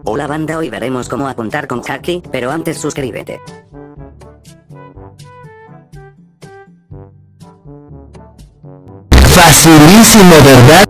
Hola banda, hoy veremos cómo apuntar con Haki, pero antes suscríbete. Facilísimo, ¿verdad?